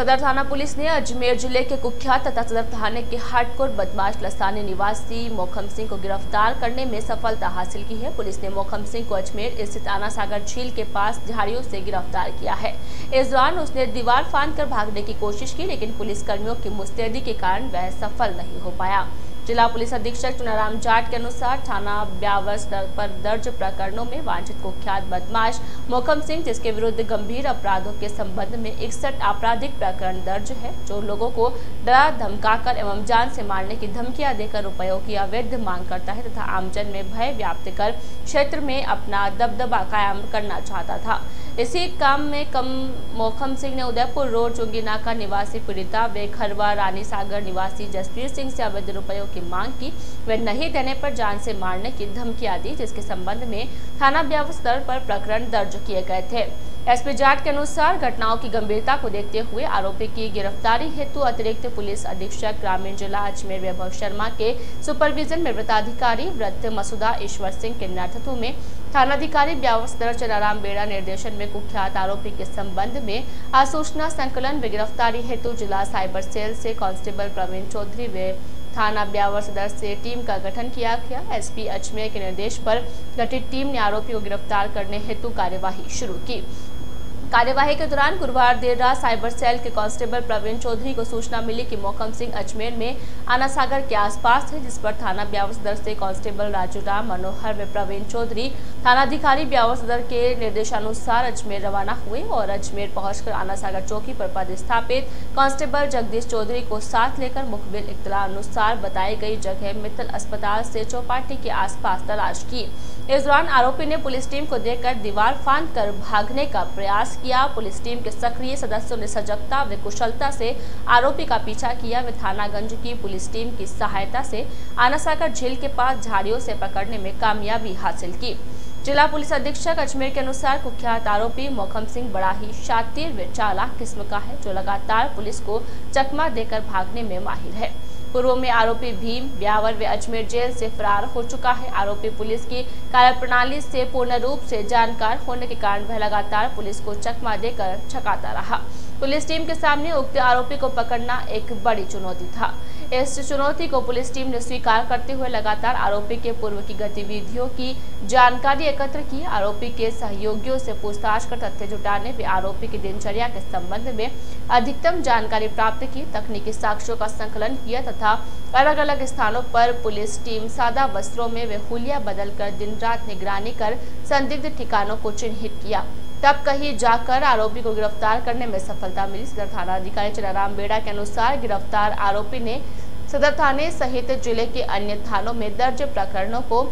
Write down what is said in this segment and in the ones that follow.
सदर थाना पुलिस ने अजमेर जिले के कुख्यात तथा सदर थाने के हार्डकोर बदमाश लसानी निवासी मोखम सिंह को गिरफ्तार करने में सफलता हासिल की है। पुलिस ने मोखम सिंह को अजमेर स्थित आना सागर झील के पास झाड़ियों से गिरफ्तार किया है। इस दौरान उसने दीवार फांदकर भागने की कोशिश की, लेकिन पुलिस कर्मियों की मुस्तैदी के कारण वह सफल नहीं हो पाया। जिला पुलिस अधीक्षक चुनाराम जाट के अनुसार थाना ब्यावर पर दर्ज प्रकरणों में वांछित कुख्यात बदमाश मोखम सिंह, जिसके विरुद्ध गंभीर अपराधों के संबंध में 61 आपराधिक प्रकरण दर्ज है, जो लोगों को डरा धमकाकर एवं जान से मारने की धमकियां देकर रुपयों की अवैध मांग करता है तथा आमजन में भय व्याप्त कर क्षेत्र में अपना दबदबा कायम करना चाहता था। इसी काम में मोखम सिंह ने उदयपुर रोड चुंगीनाका निवासी पीड़िता बेखरवा रानी सागर निवासी जसवीर सिंह से अवैध रुपयों की मांग की। वे नहीं देने पर जान से मारने की धमकियां दी, जिसके संबंध में थाना ब्यावर स्तर पर प्रकरण दर्ज किए गए थे। एसपी जाट के अनुसार घटनाओं की गंभीरता को देखते हुए आरोपी की गिरफ्तारी हेतु अतिरिक्त पुलिस अधीक्षक ग्रामीण जिला अजमेर वैभव शर्मा के सुपरविजन में वृत्ताधिकारी व्रत मसूदा ईश्वर सिंह के नेतृत्व में थानाधिकारी ब्यावर सदर चनाराम बेड़ा निर्देशन में कुख्यात आरोपी के संबंध में आसूचना संकलन व गिरफ्तारी हेतु जिला साइबर सेल से कांस्टेबल प्रवीण चौधरी व थाना ब्यावर सदर से टीम का गठन किया गया। एसपी अजमेर के निर्देश पर गठित टीम ने आरोपी को गिरफ्तार करने हेतु कार्यवाही शुरू की। कार्यवाही के दौरान गुरुवार देर रात साइबर सेल के कांस्टेबल प्रवीण चौधरी को सूचना मिली कि मोखम सिंह अजमेर में आना सागर के आसपास है, जिस पर थाना ब्यावर सदर से कांस्टेबल राजू राम मनोहर व प्रवीण चौधरी थानाधिकारी ब्यावर सदर के निर्देशानुसार अजमेर रवाना हुए और अजमेर पहुंचकर आना सागर चौकी पर पदस्थापित कांस्टेबल जगदीश चौधरी को साथ लेकर मुखबिर इत्तला अनुसार बताई गई जगह मित्तल अस्पताल से चौपाटी के आसपास तलाश की। इस दौरान आरोपी ने पुलिस टीम को देखकर दीवार फांदकर भागने का प्रयास किया। पुलिस टीम के सक्रिय सदस्यों ने सजगता व कुशलता से आरोपी का पीछा किया व थानागंज की पुलिस टीम की सहायता से आना सागर झील के पास झाड़ियों से पकड़ने में कामयाबी हासिल की। जिला पुलिस अधीक्षक अजमेर के अनुसार कुख्यात आरोपी मोखम सिंह बड़ा ही शातिर व चालाक किस्म का है, जो लगातार पुलिस को चकमा देकर भागने में माहिर है। पूर्व में आरोपी भीम ब्यावर व अजमेर जेल से फरार हो चुका है। आरोपी पुलिस की कार्यप्रणाली से पूर्ण रूप से जानकार होने के कारण वह लगातार पुलिस को चकमा देकर छकाता रहा। पुलिस टीम के सामने उक्त आरोपी को पकड़ना एक बड़ी चुनौती था। इस चुनौती को पुलिस टीम ने स्वीकार करते हुए लगातार आरोपी के पूर्व की गतिविधियों की जानकारी एकत्र की। आरोपी के सहयोगियों से पूछताछ कर तथ्य जुटाने व आरोपी की दिनचर्या के संबंध में अधिकतम जानकारी प्राप्त की। तकनीकी साक्ष्यों का संकलन किया तथा अलग अलग स्थानों पर पुलिस टीम सादा वस्त्रों में व हुलिया बदलकर दिन रात निगरानी कर संदिग्ध ठिकानों को चिन्हित किया। तब कहीं जाकर आरोपी को गिरफ्तार करने में सफलता मिली। सदर थाना अधिकारी चनाराम बेड़ा के अनुसार गिरफ्तार आरोपी ने सदर थाने सहित जिले के अन्य थानों में दर्ज प्रकरणों को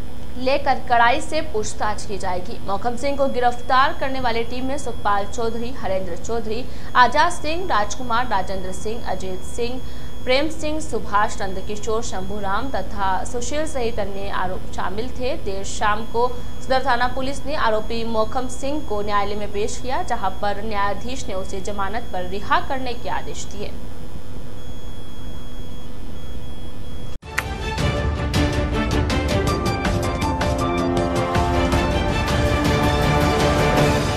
लेकर कड़ाई से पूछताछ की जाएगी। मोखम सिंह को गिरफ्तार करने वाली टीम में सुखपाल चौधरी, हरेंद्र चौधरी, आजाद सिंह, राजकुमार, राजेंद्र सिंह, अजीत सिंह, प्रेम सिंह, सुभाष, नंदकिशोर, शंभूराम तथा सुशील सहित अन्य आरोप शामिल थे। देर शाम को सदर थाना पुलिस ने आरोपी मोखम सिंह को न्यायालय में पेश किया, जहां पर न्यायाधीश ने उसे जमानत पर रिहा करने के आदेश दिए।